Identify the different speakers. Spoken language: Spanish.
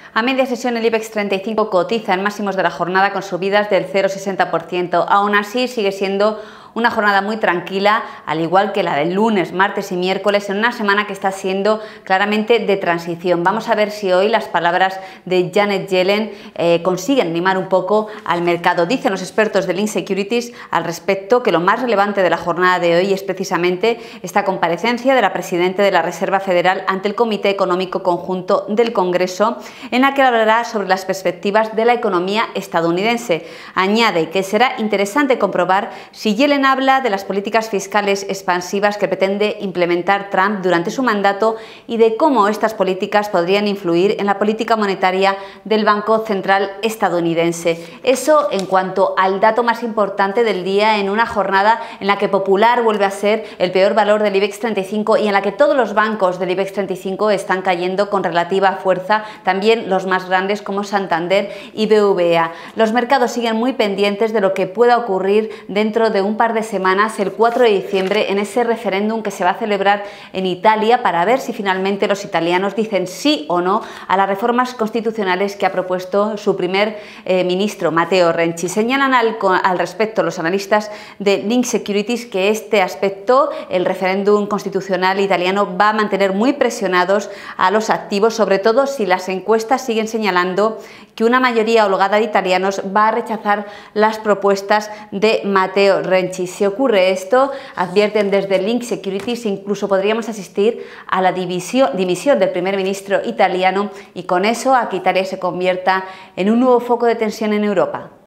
Speaker 1: A media sesión el IBEX 35 cotiza en máximos de la jornada con subidas del 0,60%. Aún así sigue siendo una jornada muy tranquila, al igual que la del lunes, martes y miércoles, en una semana que está siendo claramente de transición. Vamos a ver si hoy las palabras de Janet Yellen consiguen animar un poco al mercado. Dicen los expertos de Link Securities al respecto que lo más relevante de la jornada de hoy es precisamente esta comparecencia de la presidenta de la Reserva Federal ante el Comité Económico Conjunto del Congreso, en la que hablará sobre las perspectivas de la economía estadounidense. Añade que será interesante comprobar si Yellen habla de las políticas fiscales expansivas que pretende implementar Trump durante su mandato y de cómo estas políticas podrían influir en la política monetaria del Banco Central estadounidense. Eso en cuanto al dato más importante del día, en una jornada en la que Popular vuelve a ser el peor valor del IBEX 35 y en la que todos los bancos del IBEX 35 están cayendo con relativa fuerza, también los más grandes como Santander y BBVA. Los mercados siguen muy pendientes de lo que pueda ocurrir dentro de un par de semanas, el 4 de diciembre, en ese referéndum que se va a celebrar en Italia, para ver si finalmente los italianos dicen sí o no a las reformas constitucionales que ha propuesto su primer ministro, Matteo Renzi. Señalan al respecto los analistas de Link Securities que este aspecto, el referéndum constitucional italiano, va a mantener muy presionados a los activos, sobre todo si las encuestas siguen señalando que una mayoría holgada de italianos va a rechazar las propuestas de Matteo Renzi. Si ocurre esto, advierten desde Link Securities, incluso podríamos asistir a la dimisión del primer ministro italiano y con eso a que Italia se convierta en un nuevo foco de tensión en Europa.